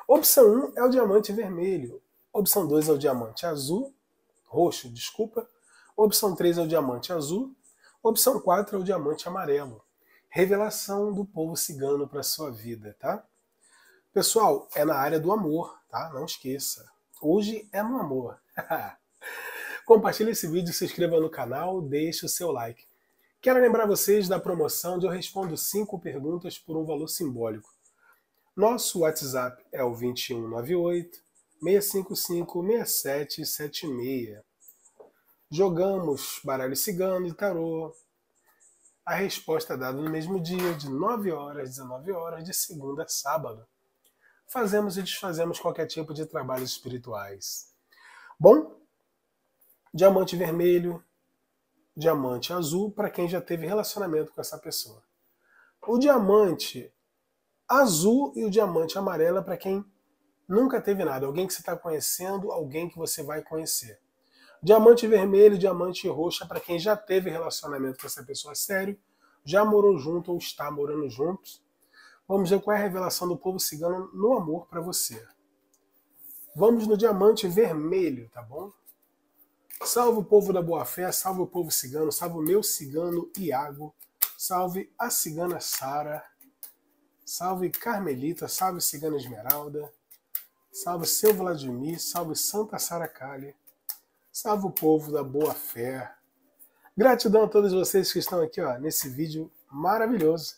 Opção 1 é o diamante vermelho. Opção 2 é o diamante azul, roxo, desculpa. Opção 3 é o diamante azul. Opção 4 é o diamante amarelo. Revelação do povo cigano para sua vida, tá? Pessoal, é na área do amor, tá? Não esqueça. Hoje é no amor. Compartilhe esse vídeo, se inscreva no canal, deixe o seu like. Quero lembrar vocês da promoção de eu respondo 5 perguntas por um valor simbólico. Nosso WhatsApp é o 2198 655 6776. Jogamos baralho cigano e tarô. A resposta é dada no mesmo dia, de 9 horas, 19 horas, de segunda a sábado. Fazemos e desfazemos qualquer tipo de trabalhos espirituais. Bom, diamante vermelho, diamante azul para quem já teve relacionamento com essa pessoa. O diamante azul e o diamante amarelo é para quem nunca teve nada, alguém que você está conhecendo, alguém que você vai conhecer. Diamante vermelho e diamante roxo é para quem já teve relacionamento com essa pessoa sério, já morou junto ou está morando juntos. Vamos ver qual é a revelação do povo cigano no amor para você. Vamos no diamante vermelho, tá bom? Salve o povo da boa-fé, salve o povo cigano, salve o meu cigano Iago, salve a cigana Sara, salve Carmelita, salve cigana Esmeralda, salve seu Vladimir, salve Santa Sara Kali, salve o povo da boa-fé. Gratidão a todos vocês que estão aqui ó, nesse vídeo maravilhoso.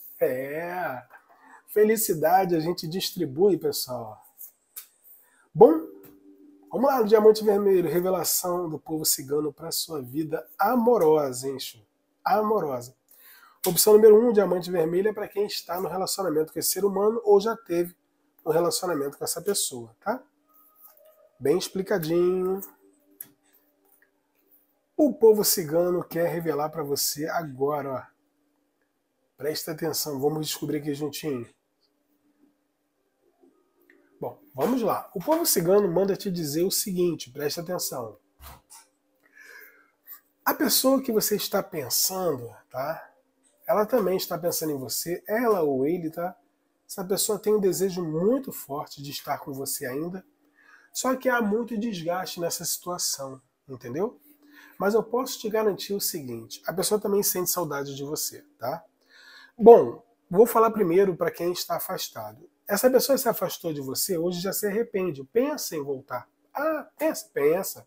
Felicidade a gente distribui, pessoal. Bom, vamos lá no diamante vermelho, revelação do povo cigano para sua vida amorosa, hein, Chu? Amorosa. Opção número 1, diamante vermelho, é para quem está no relacionamento com esse ser humano ou já teve um relacionamento com essa pessoa, tá? Bem explicadinho. O povo cigano quer revelar para você agora, ó. Presta atenção, vamos descobrir aqui juntinho. Bom, vamos lá. O povo cigano manda te dizer o seguinte, presta atenção. A pessoa que você está pensando, tá? Ela também está pensando em você, ela ou ele, tá? Essa pessoa tem um desejo muito forte de estar com você ainda, só que há muito desgaste nessa situação, entendeu? Mas eu posso te garantir o seguinte, a pessoa também sente saudade de você, tá? Bom, vou falar primeiro para quem está afastado. Essa pessoa se afastou de você, hoje já se arrepende, pensa em voltar. Ah, pensa.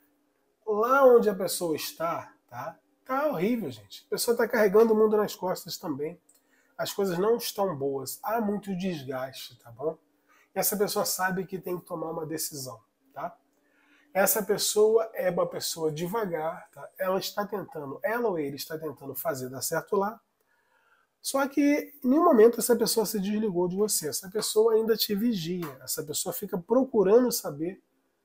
Lá onde a pessoa está, tá? Tá horrível, gente. A pessoa está carregando o mundo nas costas também. As coisas não estão boas, há muito desgaste, tá bom? E essa pessoa sabe que tem que tomar uma decisão, tá? Essa pessoa é uma pessoa devagar, tá? Ela ou ele está tentando fazer dar certo lá, só que em nenhum momento essa pessoa se desligou de você, essa pessoa ainda te vigia, essa pessoa fica procurando saber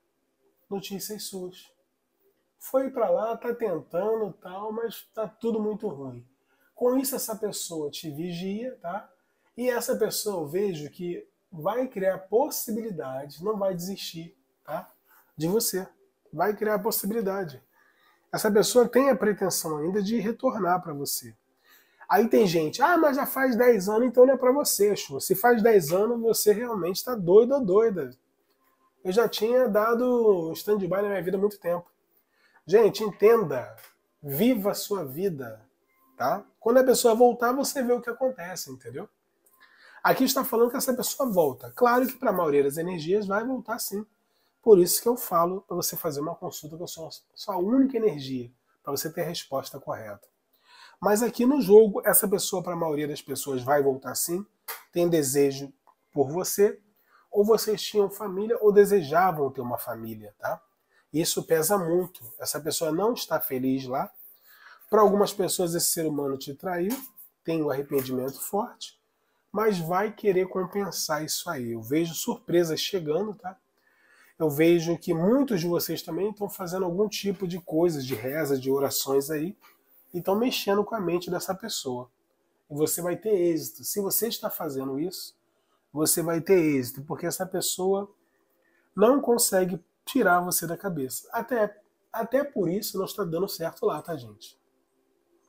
notícias suas. Foi para lá, tá tentando tal, mas tá tudo muito ruim. Com isso essa pessoa te vigia, tá? E essa pessoa eu vejo que vai criar possibilidade, não vai desistir, tá? De você. Vai criar possibilidade. Essa pessoa tem a pretensão ainda de retornar para você. Aí tem gente, mas já faz 10 anos, então não é para você, Chu. Se faz 10 anos, você realmente está doido ou doida. Eu já tinha dado stand-by na minha vida há muito tempo. Gente, entenda, viva a sua vida, tá? Quando a pessoa voltar, você vê o que acontece, entendeu? Aqui está falando que essa pessoa volta. Claro que para a maioria das energias vai voltar sim. Por isso que eu falo para você fazer uma consulta com a sua única energia, para você ter a resposta correta. Mas aqui no jogo, essa pessoa, para a maioria das pessoas, vai voltar sim, tem desejo por você, ou vocês tinham família ou desejavam ter uma família, tá? Isso pesa muito. Essa pessoa não está feliz lá. Para algumas pessoas, esse ser humano te traiu, tem um arrependimento forte, mas vai querer compensar isso aí. Eu vejo surpresas chegando, tá? Eu vejo que muitos de vocês também estão fazendo algum tipo de coisas, de reza, de orações aí, e estão mexendo com a mente dessa pessoa. E você vai ter êxito. Se você está fazendo isso, você vai ter êxito, porque essa pessoa não consegue tirar você da cabeça. Até por isso não está dando certo lá, tá, gente?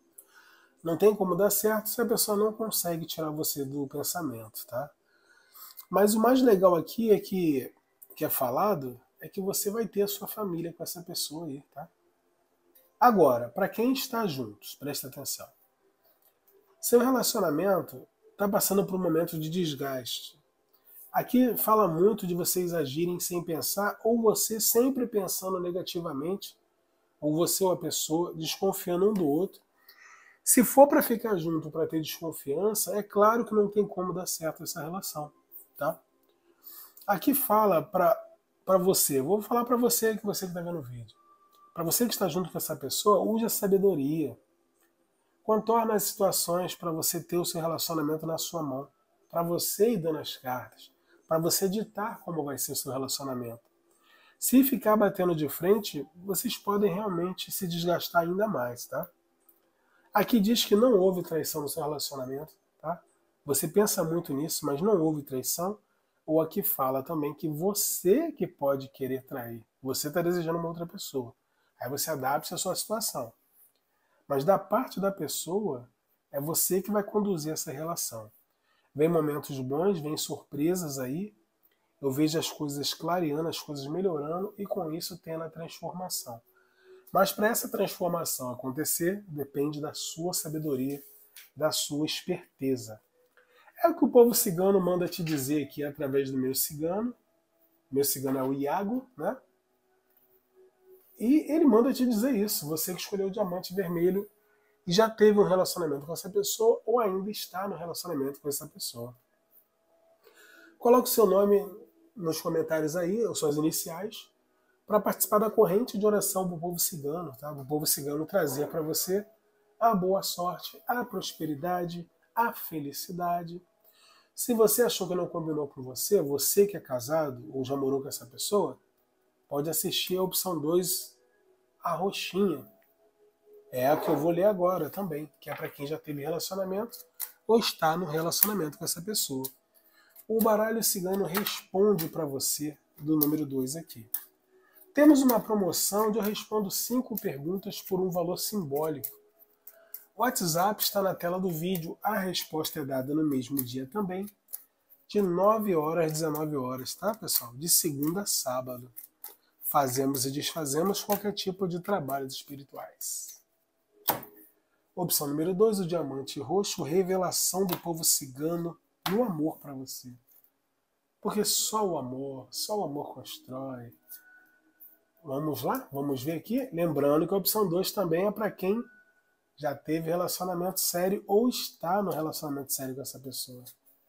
Não tem como dar certo se a pessoa não consegue tirar você do pensamento, tá? Mas o mais legal aqui é que é falado é que você vai ter a sua família com essa pessoa aí, tá? Agora, para quem está juntos, presta atenção. Seu relacionamento está passando por um momento de desgaste. Aqui fala muito de vocês agirem sem pensar, ou você sempre pensando negativamente, ou você ou a pessoa desconfiando um do outro. Se for para ficar junto, para ter desconfiança, é claro que não tem como dar certo essa relação, tá? Aqui fala para você, vou falar para você que está vendo o vídeo. Para você que está junto com essa pessoa, use a sabedoria. Contorna as situações para você ter o seu relacionamento na sua mão. Para você ir dando as cartas. Para você ditar como vai ser o seu relacionamento. Se ficar batendo de frente, vocês podem realmente se desgastar ainda mais, tá? Aqui diz que não houve traição no seu relacionamento, tá? Você pensa muito nisso, mas não houve traição. Ou aqui fala também que você que pode querer trair. Você está desejando uma outra pessoa. Aí você adapta a sua situação. Mas da parte da pessoa, é você que vai conduzir essa relação. Vem momentos bons, vem surpresas aí. Eu vejo as coisas clareando, as coisas melhorando e com isso tendo a transformação. Mas para essa transformação acontecer, depende da sua sabedoria, da sua esperteza. É o que o povo cigano manda te dizer aqui através do meu cigano. Meu cigano é o Iago, né? E ele manda te dizer isso. Você que escolheu o diamante vermelho e já teve um relacionamento com essa pessoa ou ainda está no relacionamento com essa pessoa. Coloque o seu nome nos comentários aí, ou suas iniciais, para participar da corrente de oração do povo cigano. Tá? O povo cigano trazia para você a boa sorte, a prosperidade, a felicidade. Se você achou que não combinou com você, você que é casado ou já morou com essa pessoa, pode assistir a opção 2, a roxinha. É a que eu vou ler agora também, que é para quem já teve relacionamento ou está no relacionamento com essa pessoa. O baralho cigano responde para você do número 2 aqui. Temos uma promoção onde eu respondo 5 perguntas por um valor simbólico. O WhatsApp está na tela do vídeo, a resposta é dada no mesmo dia também, de 9 horas às 19 horas, tá, pessoal? De segunda a sábado. Fazemos e desfazemos qualquer tipo de trabalhos espirituais. Opção número 2, o diamante roxo, revelação do povo cigano no amor para você. Porque só o amor constrói. Vamos lá? Vamos ver aqui? Lembrando que a opção 2 também é para quem já teve relacionamento sério ou está no relacionamento sério com essa pessoa.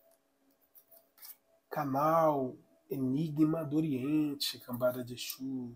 Canal, Enigma do Oriente, Cambada de Exu.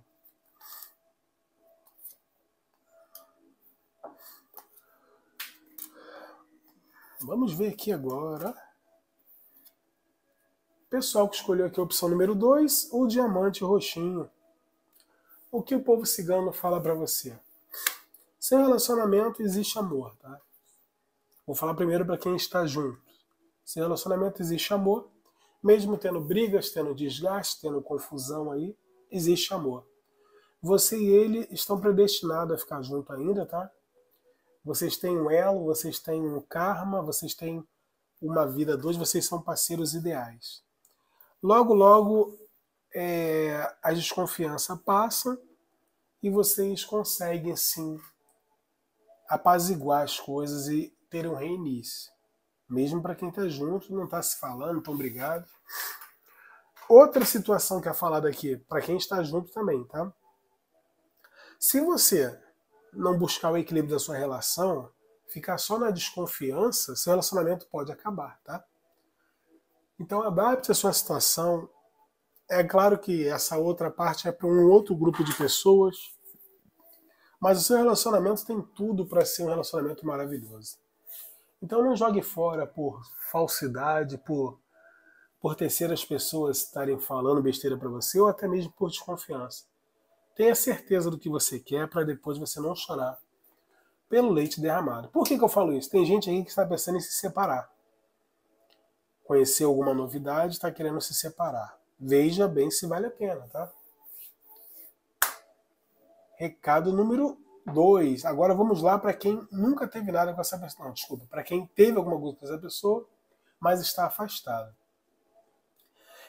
Vamos ver aqui agora. Pessoal que escolheu aqui a opção número 2, o diamante roxinho. O que o povo cigano fala para você? Sem relacionamento existe amor, tá? Vou falar primeiro para quem está junto. Sem relacionamento existe amor. Mesmo tendo brigas, tendo desgaste, tendo confusão aí, existe amor. Você e ele estão predestinados a ficar junto ainda, tá? Vocês têm um elo, vocês têm um karma, vocês têm uma vida a dois, vocês são parceiros ideais. Logo, logo, a desconfiança passa e vocês conseguem, sim, apaziguar as coisas e ter um reinício. Mesmo para quem está junto, não está se falando, estão brigados. Outra situação que é falada aqui, para quem está junto também, tá? Se você não buscar o equilíbrio da sua relação, ficar só na desconfiança, seu relacionamento pode acabar, tá? Então adapte a sua situação. É claro que essa outra parte é para um outro grupo de pessoas, mas o seu relacionamento tem tudo para ser um relacionamento maravilhoso. Então não jogue fora por falsidade, por terceiras pessoas estarem falando besteira para você, ou até mesmo por desconfiança. Tenha certeza do que você quer para depois você não chorar pelo leite derramado. Por que eu falo isso? Tem gente aí que está pensando em se separar. Conhecer alguma novidade, está querendo se separar. Veja bem se vale a pena, tá? Recado número 2. Agora vamos lá para quem nunca teve nada com essa pessoa. Não, desculpa. Para quem teve alguma coisa com essa pessoa, mas está afastado.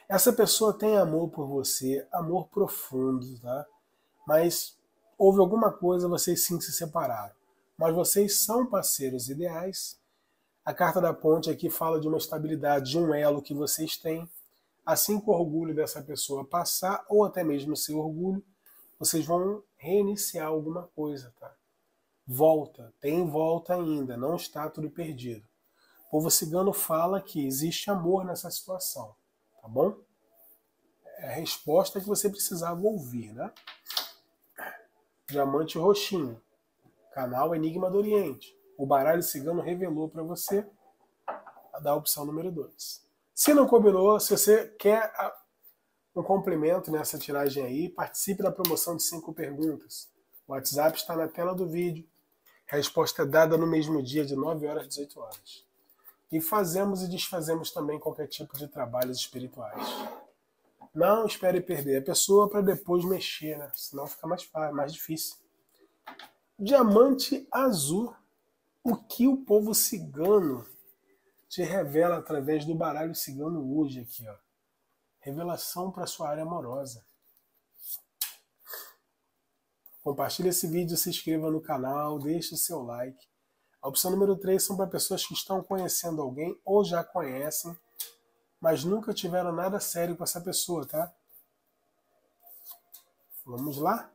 Essa pessoa tem amor por você, amor profundo, tá? Mas houve alguma coisa, vocês sim se separaram. Mas vocês são parceiros ideais. A carta da ponte aqui fala de uma estabilidade, de um elo que vocês têm. Assim que o orgulho dessa pessoa passar, ou até mesmo o seu orgulho, vocês vão reiniciar alguma coisa, tá? Volta, tem volta ainda, não está tudo perdido. O povo cigano fala que existe amor nessa situação, tá bom? É a resposta que você precisava ouvir, né? Diamante roxinho, canal Enigma do Oriente. O baralho cigano revelou para você da opção número 2. Se não combinou, se você quer um complemento nessa tiragem aí, participe da promoção de 5 perguntas. O WhatsApp está na tela do vídeo. A resposta é dada no mesmo dia, de 9 horas às 18 horas. E fazemos e desfazemos também qualquer tipo de trabalhos espirituais. Não espere perder a pessoa para depois mexer, né? Senão fica mais difícil. Diamante azul. O que o povo cigano te revela através do baralho cigano hoje aqui, ó. Revelação para sua área amorosa. Compartilhe esse vídeo, se inscreva no canal, deixe o seu like. A opção número 3 são para pessoas que estão conhecendo alguém ou já conhecem, mas nunca tiveram nada sério com essa pessoa, tá? Vamos lá?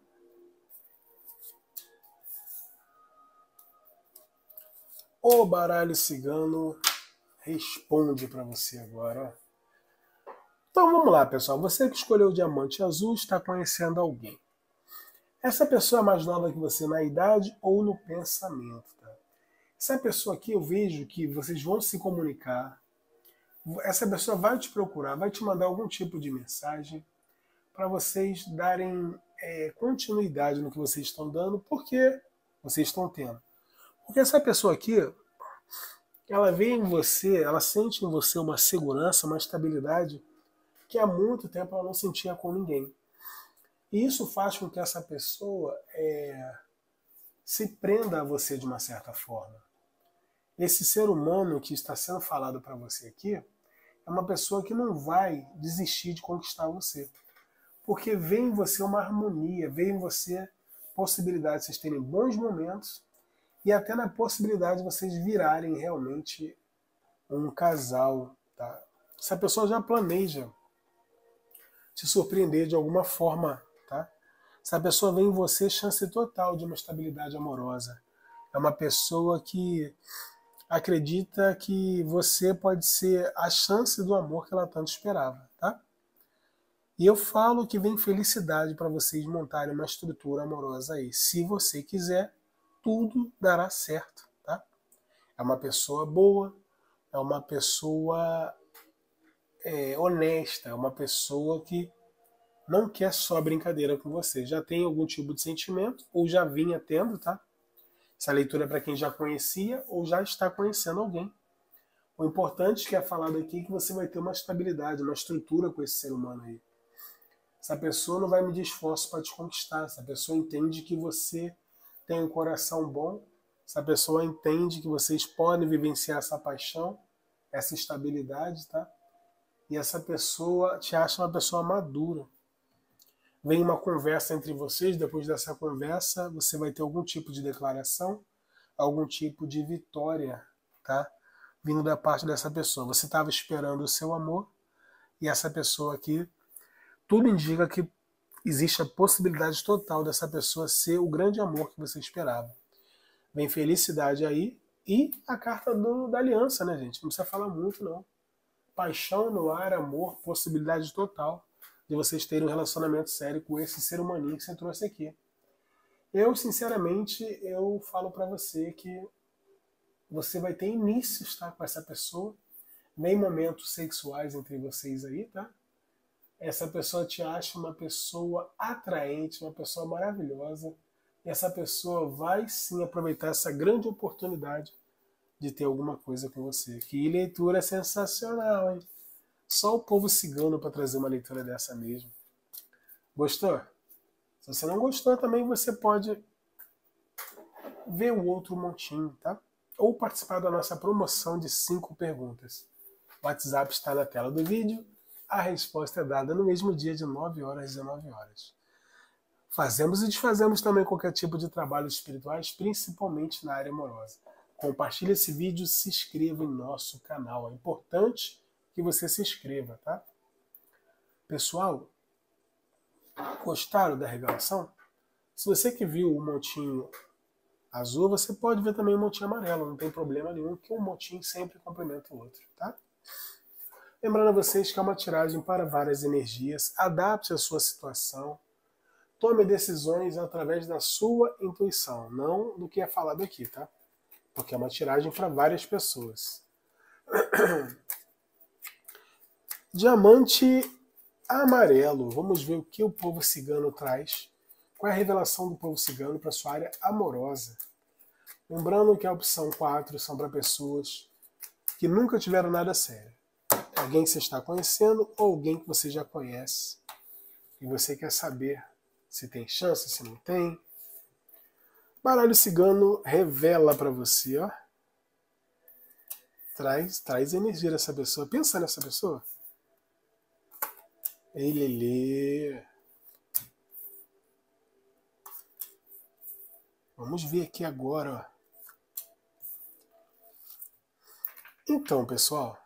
O baralho cigano responde para você agora, ó. Então vamos lá, pessoal. Você que escolheu o diamante azul está conhecendo alguém. Essa pessoa é mais nova que você na idade ou no pensamento, tá? Essa pessoa aqui eu vejo que vocês vão se comunicar. Essa pessoa vai te procurar, vai te mandar algum tipo de mensagem para vocês darem continuidade no que vocês estão dando, porque vocês estão tendo. Porque essa pessoa aqui, ela vê em você, ela sente em você uma segurança, uma estabilidade que há muito tempo ela não sentia com ninguém. E isso faz com que essa pessoa se prenda a você de uma certa forma. Esse ser humano que está sendo falado para você aqui é uma pessoa que não vai desistir de conquistar você. Porque vê em você uma harmonia, vê em você possibilidade de vocês terem bons momentos e até na possibilidade de vocês virarem realmente um casal. Tá? Essa pessoa já planeja te surpreender de alguma forma. Tá? Essa pessoa vê em você chance total de uma estabilidade amorosa. É uma pessoa que acredita que você pode ser a chance do amor que ela tanto esperava. Tá? E eu falo que vem felicidade para vocês montarem uma estrutura amorosa aí. Se você quiser, tudo dará certo. Tá? É uma pessoa boa, é uma pessoa honesta, é uma pessoa que não quer só brincadeira com você. Já tem algum tipo de sentimento, ou já vinha tendo, tá? Essa leitura é para quem já conhecia ou já está conhecendo alguém. O importante que é falado aqui é que você vai ter uma estabilidade, uma estrutura com esse ser humano aí. Essa pessoa não vai medir esforço para te conquistar. Essa pessoa entende que você tem um coração bom. Essa pessoa entende que vocês podem vivenciar essa paixão, essa estabilidade, tá? E essa pessoa te acha uma pessoa madura. Vem uma conversa entre vocês, depois dessa conversa você vai ter algum tipo de declaração, algum tipo de vitória, tá? Vindo da parte dessa pessoa. Você estava esperando o seu amor e essa pessoa aqui, tudo indica que existe a possibilidade total dessa pessoa ser o grande amor que você esperava. Vem felicidade aí e a carta da aliança, né, gente? Não precisa falar muito, não. Paixão no ar, amor, possibilidade total de vocês terem um relacionamento sério com esse ser humaninho que você trouxe aqui. Eu, sinceramente, eu falo para você que você vai ter inícios, tá, com essa pessoa. Vem momentos sexuais entre vocês aí, tá? Essa pessoa te acha uma pessoa atraente, uma pessoa maravilhosa. E essa pessoa vai sim aproveitar essa grande oportunidade de ter alguma coisa com você. Que leitura sensacional, hein? Só o povo cigano para trazer uma leitura dessa mesmo. Gostou? Se você não gostou também, você pode ver o outro montinho, tá? Ou participar da nossa promoção de 5 perguntas. O WhatsApp está na tela do vídeo. a resposta é dada no mesmo dia de 9 horas às 19 horas. Fazemos e desfazemos também qualquer tipo de trabalhos espirituais, principalmente na área amorosa. Compartilhe esse vídeo, se inscreva em nosso canal. É importante que você se inscreva, tá? Pessoal, gostaram da revelação? Se você que viu o montinho azul, você pode ver também o montinho amarelo, não tem problema nenhum, que um montinho sempre complementa o outro, tá? Lembrando a vocês que é uma tiragem para várias energias, adapte a sua situação, tome decisões através da sua intuição, não do que é falado aqui, tá? Porque é uma tiragem para várias pessoas. Diamante amarelo. Vamos ver o que o povo cigano traz. Qual é a revelação do povo cigano para sua área amorosa? Lembrando que a opção 4 são para pessoas que nunca tiveram nada sério. Alguém que você está conhecendo ou alguém que você já conhece e você quer saber se tem chance, se não tem. Baralho cigano revela para você, ó. Traz energia dessa pessoa. Pensa nessa pessoa. Ei, Lelê. Vamos ver aqui agora, ó. Então, pessoal,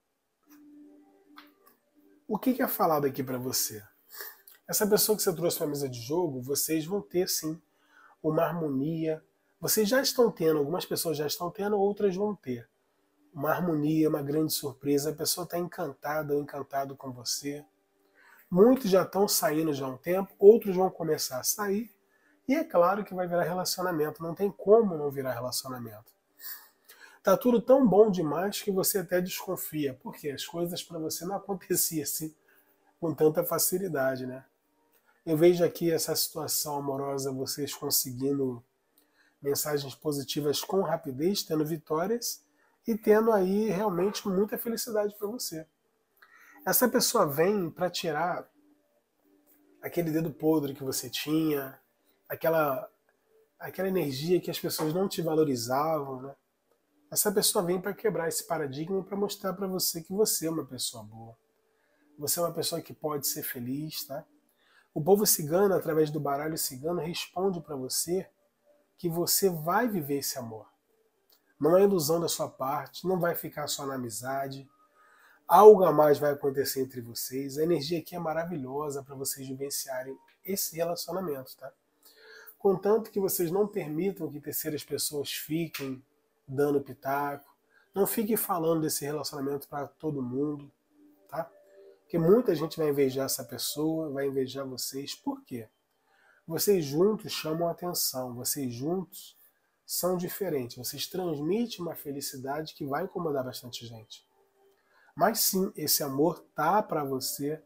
o que é falado aqui para você? Essa pessoa que você trouxe para a mesa de jogo, vocês vão ter, sim, uma harmonia. Vocês já estão tendo, algumas pessoas já estão tendo, outras vão ter. Uma harmonia, uma grande surpresa. A pessoa está encantada ou encantado com você. Muitos já estão saindo já há um tempo, outros vão começar a sair. E é claro que vai virar relacionamento. Não tem como não virar relacionamento. Tá tudo tão bom demais que você até desconfia. Porque as coisas para você não aconteciam assim com tanta facilidade, né? Eu vejo aqui essa situação amorosa, vocês conseguindo mensagens positivas com rapidez, tendo vitórias e tendo aí realmente muita felicidade para você. Essa pessoa vem para tirar aquele dedo podre que você tinha, aquela energia que as pessoas não te valorizavam, né? Essa pessoa vem para quebrar esse paradigma e para mostrar para você que você é uma pessoa boa. Você é uma pessoa que pode ser feliz, tá? O povo cigano, através do baralho cigano, responde para você que você vai viver esse amor. Não é ilusão da sua parte, não vai ficar só na amizade. Algo a mais vai acontecer entre vocês. A energia aqui é maravilhosa para vocês vivenciarem esse relacionamento, tá? Contanto que vocês não permitam que terceiras pessoas fiquem dando pitaco, não fiquem falando desse relacionamento para todo mundo, tá? Porque muita gente vai invejar essa pessoa, vai invejar vocês. Por quê? Vocês juntos chamam a atenção, vocês juntos são diferentes, vocês transmitem uma felicidade que vai incomodar bastante gente. Mas sim, esse amor tá para você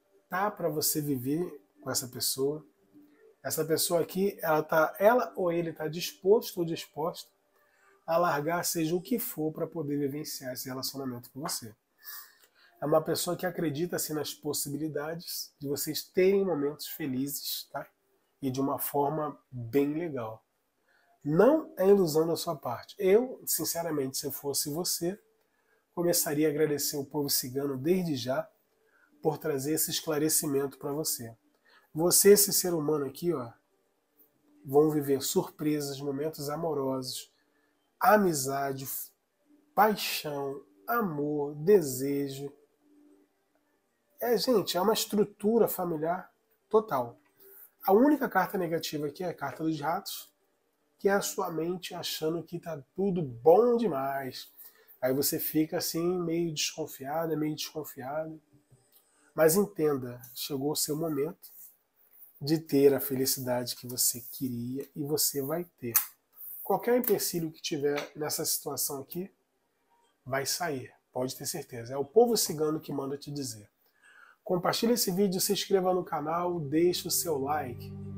viver com essa pessoa. Essa pessoa aqui, ela ou ele está disposto ou disposta a largar seja o que for para poder vivenciar esse relacionamento com você. É uma pessoa que acredita assim, nas possibilidades de vocês terem momentos felizes, tá? E de uma forma bem legal. Não é ilusão da sua parte. Eu, sinceramente, se eu fosse você, começaria a agradecer o povo cigano desde já por trazer esse esclarecimento para você. Você, esse ser humano aqui, ó, vão viver surpresas, momentos amorosos, amizade, paixão, amor, desejo. Gente, é uma estrutura familiar total. A única carta negativa aqui é a carta dos ratos, que é a sua mente achando que tá tudo bom demais. Aí você fica assim, meio desconfiado, meio desconfiado. Mas entenda, chegou o seu momento de ter a felicidade que você queria e você vai ter. Qualquer empecilho que tiver nessa situação aqui, vai sair, pode ter certeza. É o povo cigano que manda te dizer. Compartilhe esse vídeo, se inscreva no canal, deixe o seu like.